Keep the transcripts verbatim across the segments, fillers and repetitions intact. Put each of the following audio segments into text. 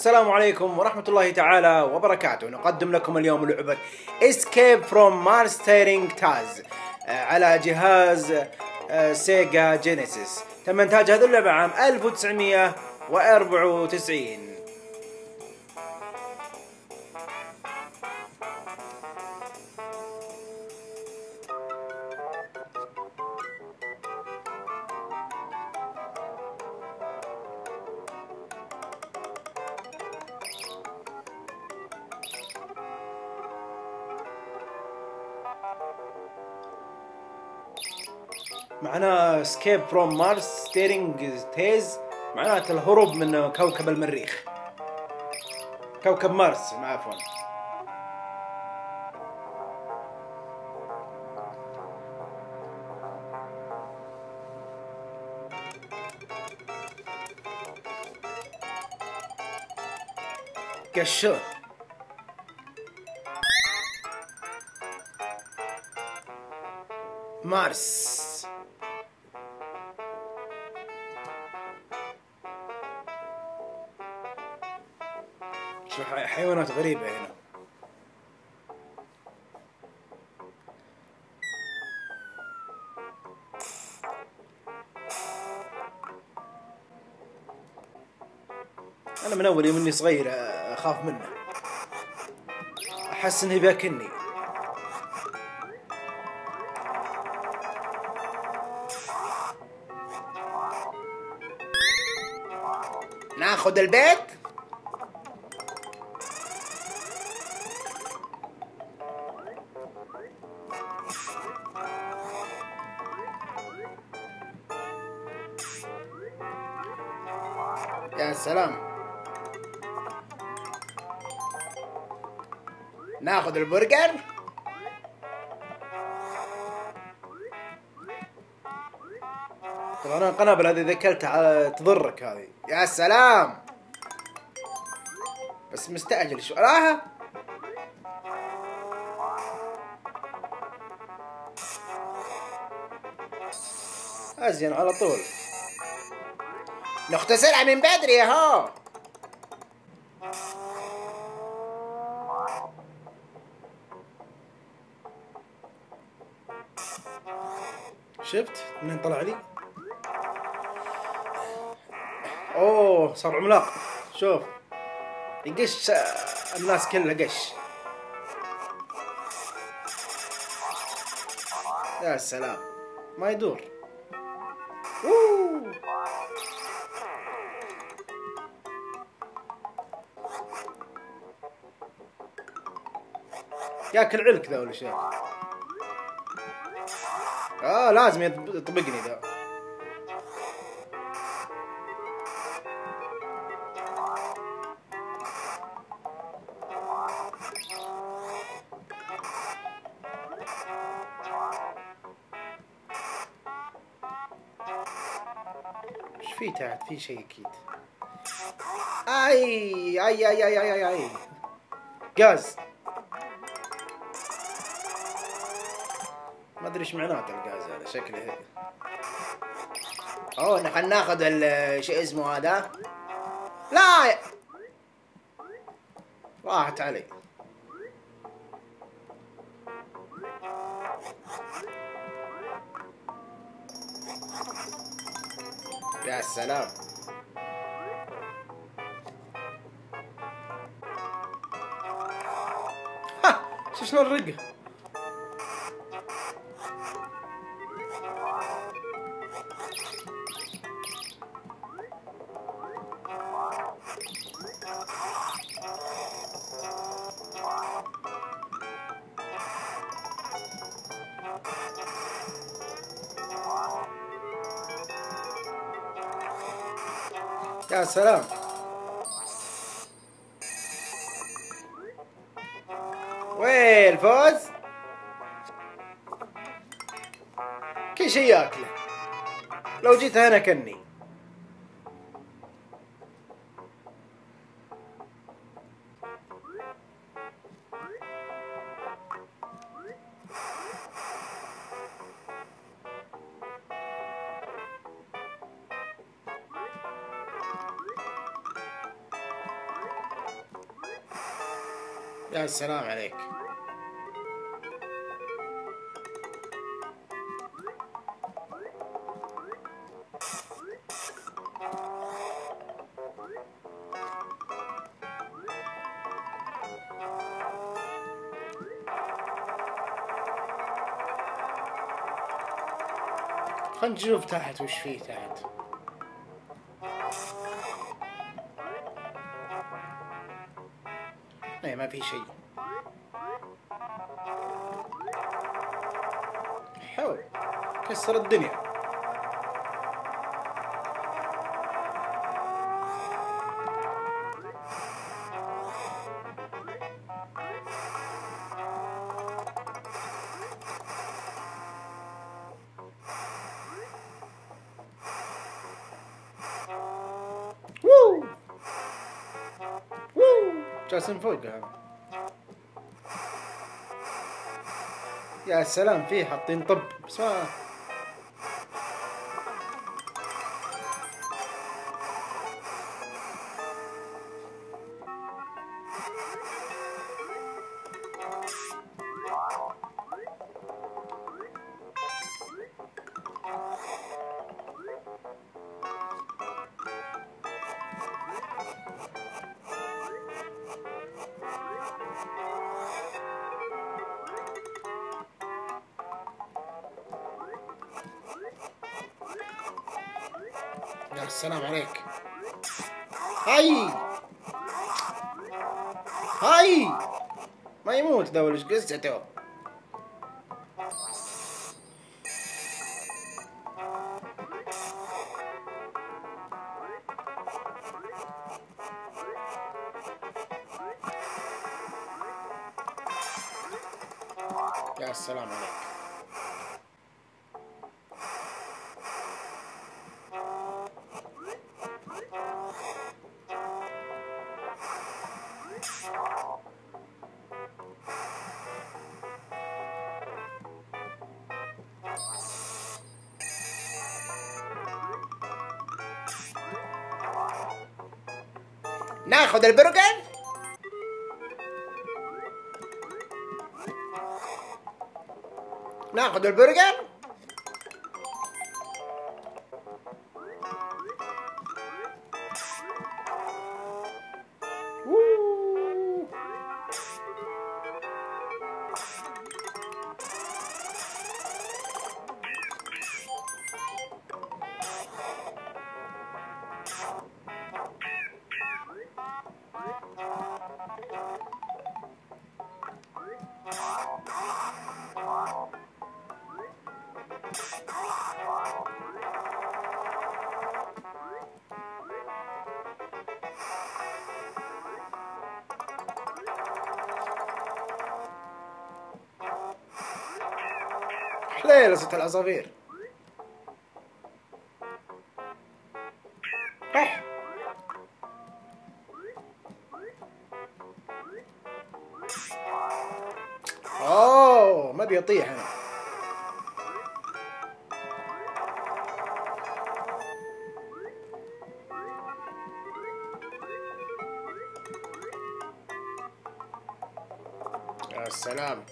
السلام عليكم ورحمة الله تعالى وبركاته. نقدم لكم اليوم لعبة Escape from Mars Staring Taz على جهاز سيقا جينيسيس. تم إنتاج هذه اللعبة عام ألف وتسعمئة وأربعة وتسعين. معنا Escape from Mars Staring Taz، معناته الهروب من كوكب المريخ، كوكب مارس عفوا. قشور مارس. شوف حيوانات غريبة هنا. أنا من أول يوم إني صغير أخاف منه، أحس إنه بياكلني. ناخذ البيت. يا سلام، ناخذ البرجر. طبعا القنابل هذه اذا اكلتها تضرك هذه. يا سلام، بس مستعجل شو راها. ازين على طول، نختصرها من بدري اهو. شفت منين طلع لي؟ اوه صار عملاق. شوف يقش الناس كلها قش. يا سلام، ما يدور. أوه. ياكل علك ذا ولا شيء. اه لازم يطبقني ذا. ايش في تحت؟ في شيء اكيد. اي اي اي اي اي اي غاز. ما ادري ايش معناته الغاز هذا، شكله هيك. اوه نحن ناخذ ال شو اسمه هذا. لا راحت علي. يا سلام، ها شو شلون الرقة. يا سلام، وين الفوز؟ كل شيء ياكله. لو جيت هنا كني. يا سلام عليك. خلنا نشوف تحت وش فيه تحت. ايه ما في شيء. حول كسر الدنيا. ووو ووو جالسين فوق هذا. يا سلام فيه حاطين طب بس ما يا السلام عليك. هاي هاي ما يموت ذا ولا ايش قصته. يا السلام عليك. ناخذ البرجر. ناخذ البرجر. حليلة صوت العصافير. رح اوه ما بيطيح انا. يا سلام.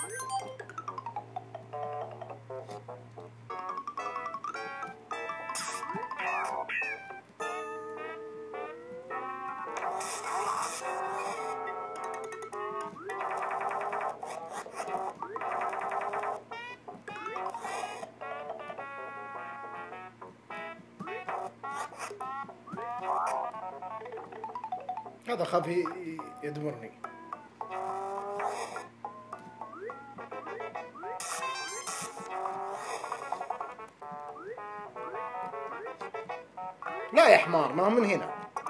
هذا خاف يدمرني. لا يا حمار ما هو من هنا.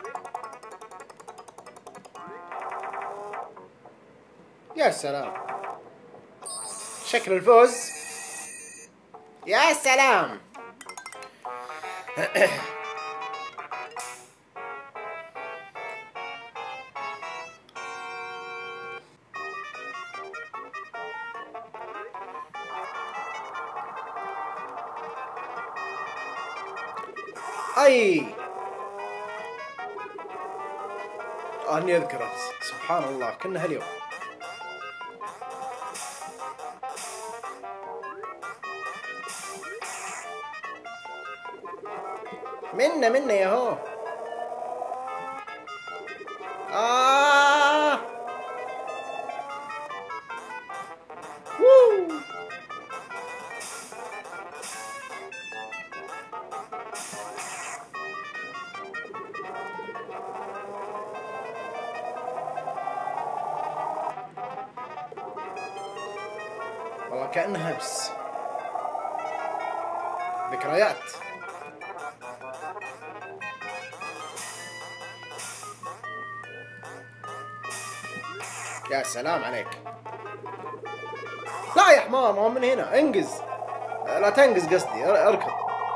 يا سلام شكل الفوز. يا سلام. اي اني اذكره سبحان الله كأنها اليوم. منا منا يا هو. آه ووو. والله كأنها هبس ذكريات. يا سلام عليك. لا يا حمار، ما هو من هنا. انقز، لا تنقز قصدي، اركض.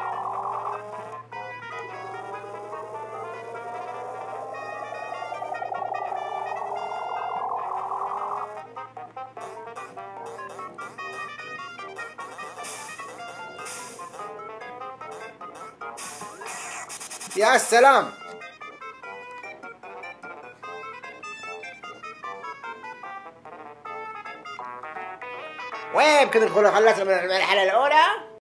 يا سلام. وين كنت نقول خلصنا من المرحلة الأولى؟